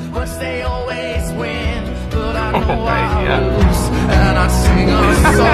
but they always win. But I know Right, I yeah. lose, and I sing a song.